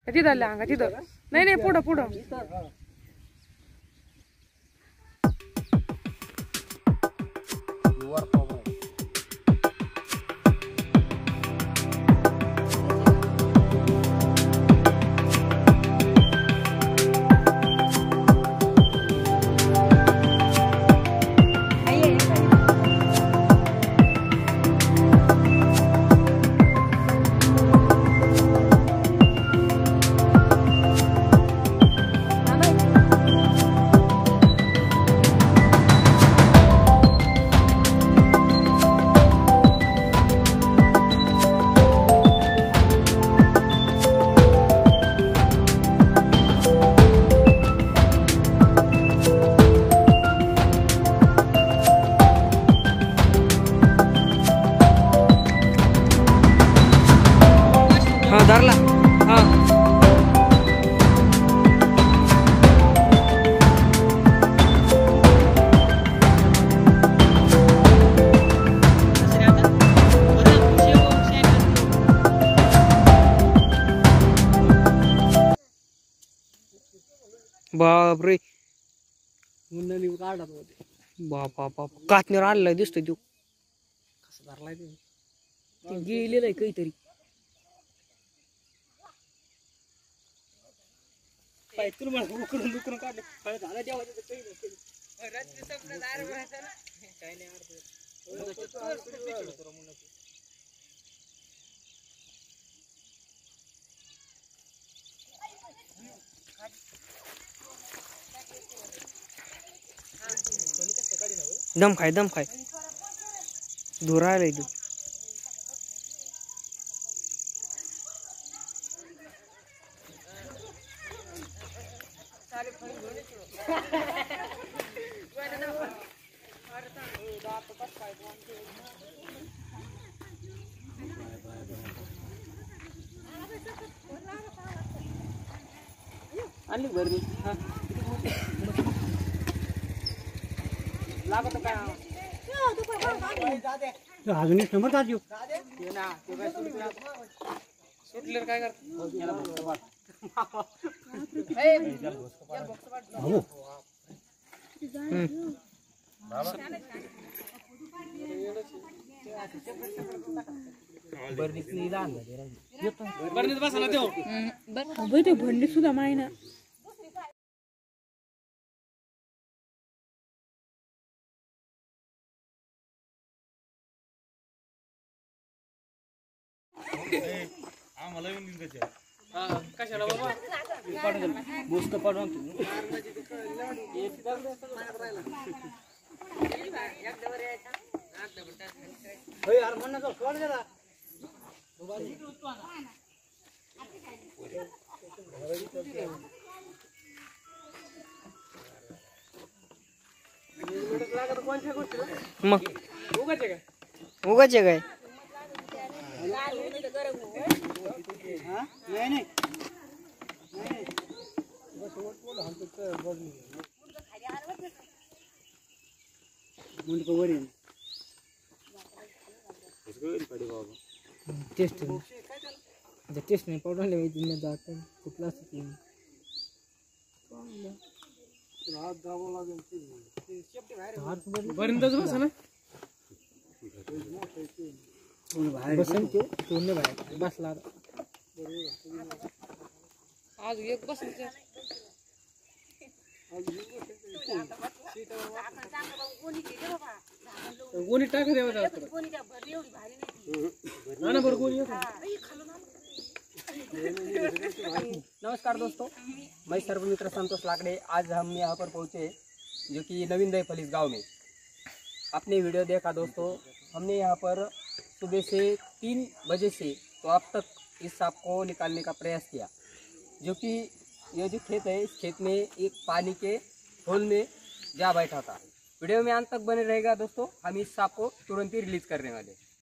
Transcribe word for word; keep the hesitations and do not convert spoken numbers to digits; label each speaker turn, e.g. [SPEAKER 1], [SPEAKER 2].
[SPEAKER 1] तिथं लांगा तिथं नाही नाही पुढं पुढं
[SPEAKER 2] धरला हा बापरे
[SPEAKER 1] मुंडणी काढत होते
[SPEAKER 2] बापा बाप कातनेर आणलाय दिसतोय तू
[SPEAKER 1] कसं धरलाय ते ते गेलेलं आहे काहीतरी पायतून मला उकडून दुकडून काढले पाय झाला जेव्हा काही नाही रात्री संपलं दार भरायचं ना काही नाही
[SPEAKER 2] दम खाय दम खाय दूर राहिलाय तू
[SPEAKER 1] आणली भरणी लागत काय
[SPEAKER 3] अजून एक नंबर जात येऊ
[SPEAKER 1] सुटले काय करत भरणीत बसायला देऊ भंडी सुद्धा माहिना कशाला बाबा बोस्ट पाडून
[SPEAKER 2] मग
[SPEAKER 1] उगाच काय
[SPEAKER 2] उगाच काय
[SPEAKER 3] नाही नाही
[SPEAKER 2] टेस्ट टेस्ट नाही पावडर मी जात कुठला
[SPEAKER 1] भरणीतच बसा ना
[SPEAKER 2] बसन तो पूर्ण बाहेर बसला
[SPEAKER 1] आज एक बसायचं गोणी टाका देवा ना बरं गोणी
[SPEAKER 4] नमस्कार दोस्तों, मैं सर्व मित्र संतोष लाकड़े। आज हम यहाँ पर पहुँचे जो कि नवीन दही फलीस गाँव में। आपने वीडियो देखा दोस्तों, हमने यहाँ पर सुबह से तीन बजे से तो अब तक इस सांप को निकालने का प्रयास किया, जो कि यह जो खेत है इस खेत में एक पानी के होल में जा बैठा था। वीडियो में अंत तक बने रहेगा दोस्तों, हम इस सांप को तुरंत ही रिलीज करने वाले।